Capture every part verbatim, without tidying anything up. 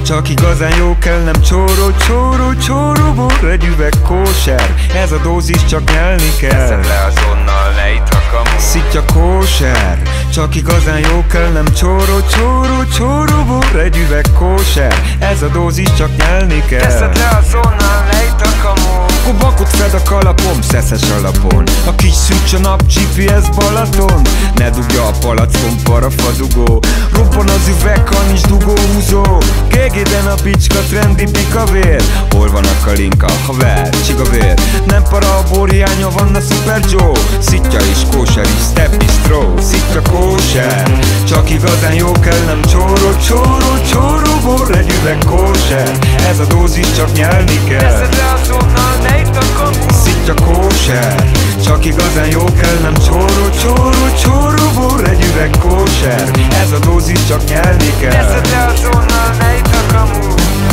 Csak igazán jó kell, nem csóró, csóró, csóró bor, egy üveg kóser. Ez a dózis, csak nyelni kell. Teszed le azonnal, ne itt a kamu. Szitja kóser. Csak igazán jó kell, nem csóró, csóró, csóró bor, egy üveg kóser. Ez a dózis, csak nyelni kell. Teszed le azonnal, ne itt a kamu. Akkor bakot fed a kalapom, szeszes alapon. A kis szűcs a nap, gé pé es Balaton. Ne dugja a palackon, parafadugó. Robban az üveg, ha nincs dugóhúzó. Gégéden a bicska, trendi pikavér. Hol van a kalinka, haver, csigavér. Nem para a borhiánya, van a Super Joe. Szitja is kóser is, step bistro. Szitja kóser. Csak igazán jó kell, nem csóró, csóró, csóró bor, egy üveg kóser. Ez a dózis, csak nyelni kell. Teszed le azonnal, ne itt a kamu. Szitja kóser. Csak igazán jó kell, nem csóró, csóró, csóró bor, egy üveg kóser. Ez a dózis, csak nyelni kell. Teszed le azonnal, ne itt a kamu.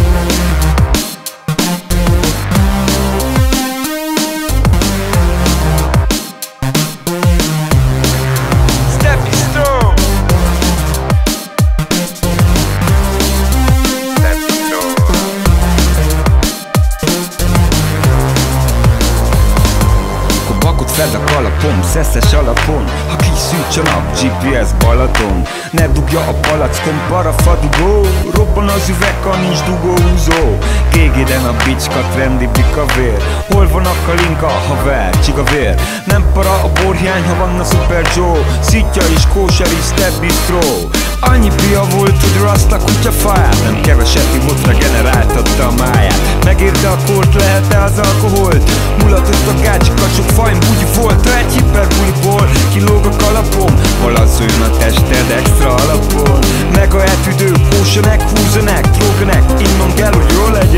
Fed a kalapom, szeszes alapon. Ha kis szűcs a nap, gé pé es Balaton. Ne dugja a palackon, parafadugó. Robban az üveg, ha nincs dugóhúzó. Gégéden a bicska, trendi bikavér. Hol van a kalinka, haver, csigavér. Nem para a borhiány, ha van a Super Joe. Szitja is kóser is, step bistro. Annyi pia volt, hogy raszt a kutya fáját. Nem keveset ivott, regeneráltatta a máját. Megérte a kort, lehet-e az alkoholt? Mulatott a gácsika, sok fajn bugyi volt. Egy hiperbuliból kilóg a kalapom. Valazzoljon a tested extra alapon. Meg a etüdők, kósanek, húzanek, tróganek. Innom kell, hogy jól legyen.